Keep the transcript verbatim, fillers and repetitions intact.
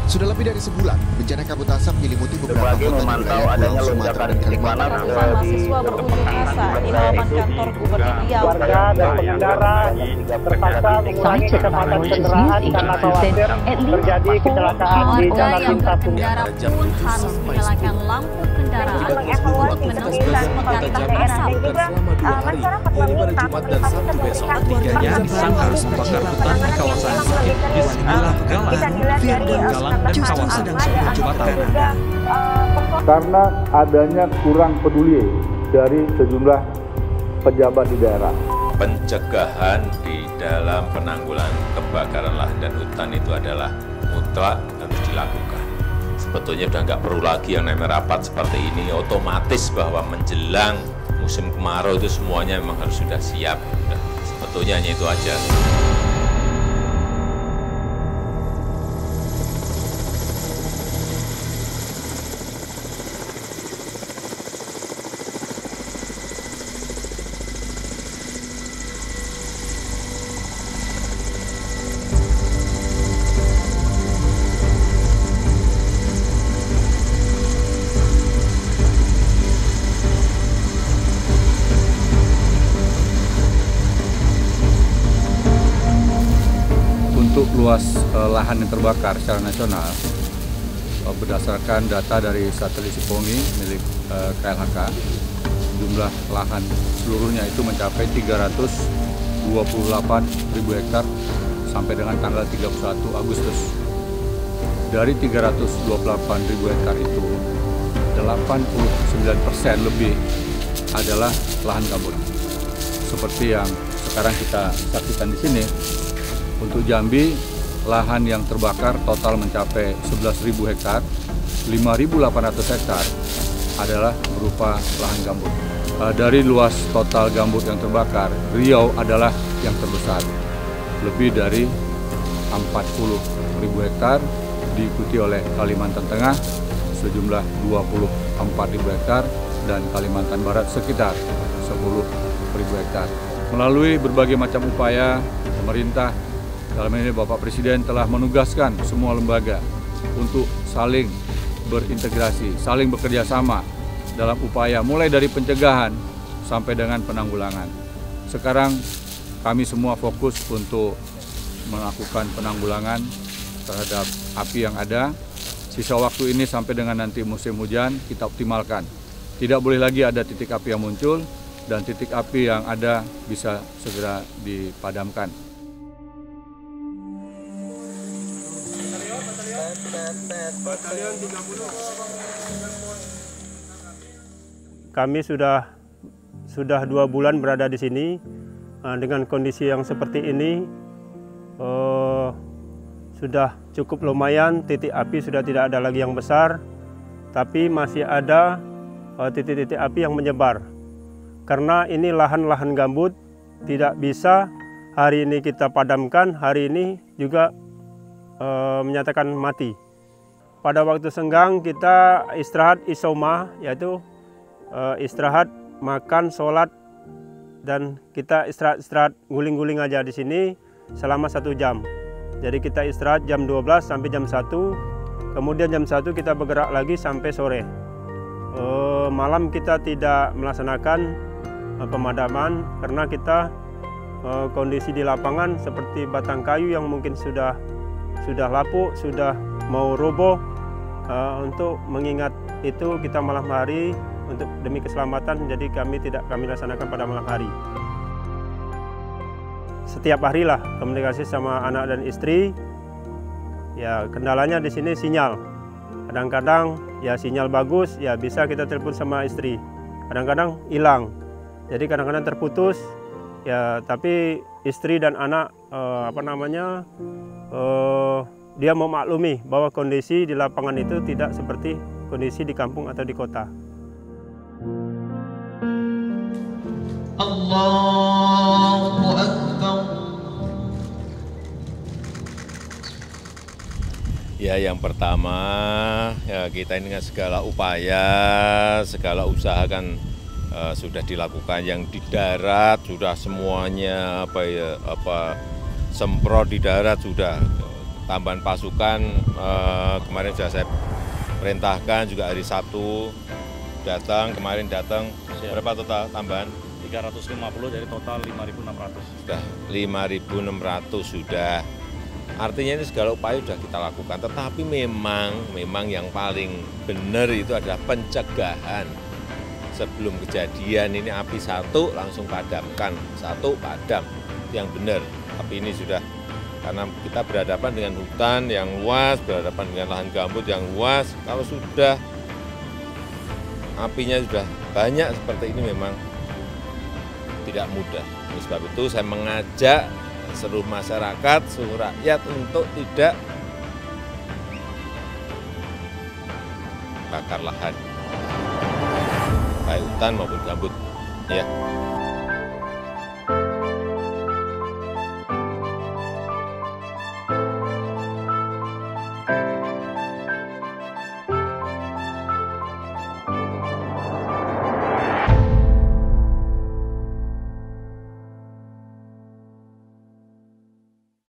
Sudah lebih dari sebulan, bencana kabut asap menyelimuti beberapa kota di wilayah Pulau Sumatera dan Kalimantan. Ratusan mahasiswa berunjuk rasa di halaman kantor Gubernur Riau. Warga dan pengendara terpaksa mengurangi kecepatan kendaraan karena khawatir terjadi kecelakaan di jalan lintas. Pengendara pun harus menyalakan lampu kendaraan untuk menembus pekat asap. Juga masyarakat meminta Jumat dan Sabtu besok ketiganya sang harus membakar hutan di kawasan Sakit Bis Wilayah Pegalan, Galang dan kawasan Jembatan. Karena adanya kurang peduli dari sejumlah pejabat di daerah. Pencegahan di dalam penanggulangan kebakaran lahan dan hutan itu adalah mutlak harus dilakukan. Sebetulnya sudah nggak perlu lagi yang namanya rapat seperti ini, otomatis bahwa menjelang musim kemarau itu semuanya memang harus sudah siap. Sudah, sebetulnya hanya itu aja. Untuk luas eh, lahan yang terbakar secara nasional, eh, berdasarkan data dari satelit Sipongi milik eh, K L H K, jumlah lahan seluruhnya itu mencapai tiga ratus dua puluh delapan ribu hektar sampai dengan tanggal tiga puluh satu Agustus. Dari tiga ratus dua puluh delapan ribu hektar itu, delapan puluh sembilan persen lebih adalah lahan gambut. Seperti yang sekarang kita saksikan di sini. Untuk Jambi, lahan yang terbakar total mencapai sebelas ribu hektar, lima ribu delapan ratus hektar adalah berupa lahan gambut. Dari luas total gambut yang terbakar, Riau adalah yang terbesar, lebih dari empat puluh ribu hektar, diikuti oleh Kalimantan Tengah sejumlah dua puluh empat ribu hektar dan Kalimantan Barat sekitar sepuluh ribu hektar. Melalui berbagai macam upaya, pemerintah dalam ini Bapak Presiden telah menugaskan semua lembaga untuk saling berintegrasi, saling bekerja sama dalam upaya mulai dari pencegahan sampai dengan penanggulangan. Sekarang kami semua fokus untuk melakukan penanggulangan terhadap api yang ada. Sisa waktu ini sampai dengan nanti musim hujan kita optimalkan. Tidak boleh lagi ada titik api yang muncul dan titik api yang ada bisa segera dipadamkan. Kami sudah sudah dua bulan berada di sini dengan kondisi yang seperti ini. Uh, sudah cukup lumayan, titik api sudah tidak ada lagi yang besar, tapi masih ada titik-titik uh, api yang menyebar. Karena ini lahan-lahan gambut, tidak bisa hari ini kita padamkan, hari ini juga uh, menyatakan mati. Pada waktu senggang kita istirahat isoma, yaitu uh, istirahat, makan, sholat, dan kita istirahat-istirahat guling-guling aja di sini selama satu jam. Jadi kita istirahat jam dua belas sampai jam satu, kemudian jam satu kita bergerak lagi sampai sore. Uh, malam kita tidak melaksanakan uh, pemadaman karena kita uh, kondisi di lapangan seperti batang kayu yang mungkin sudah sudah lapuk, sudah mau roboh. Uh, untuk mengingat itu kita malam hari untuk demi keselamatan, jadi kami tidak kami laksanakan pada malam hari. Setiap harilah komunikasi sama anak dan istri. Ya kendalanya di sini sinyal. Kadang-kadang ya sinyal bagus, ya bisa kita telepon sama istri. Kadang-kadang hilang. Jadi kadang-kadang terputus. Ya tapi istri dan anak uh, apa namanya? Uh, Dia memaklumi bahwa kondisi di lapangan itu tidak seperti kondisi di kampung atau di kota. Allahu Akbar. Ya, yang pertama ya kita ini kan segala upaya, segala usaha kan uh, sudah dilakukan. Yang di darat sudah semuanya apa ya apa semprot di darat sudah. tambahan pasukan eh, kemarin sudah saya perintahkan juga hari Sabtu datang, kemarin datang. Siap. Berapa total tambahan? tiga ratus lima puluh dari total lima ribu enam ratus. Sudah lima ribu enam ratus sudah. Artinya ini segala upaya sudah kita lakukan, tetapi memang memang yang paling benar itu adalah pencegahan. Sebelum kejadian ini api satu langsung padamkan, satu padam yang benar. Tapi ini sudah karena kita berhadapan dengan hutan yang luas, berhadapan dengan lahan gambut yang luas. Kalau sudah apinya sudah banyak seperti ini memang tidak mudah. Oleh sebab itu saya mengajak seluruh masyarakat, seluruh rakyat untuk tidak bakar lahan, baik hutan maupun gambut. Ya.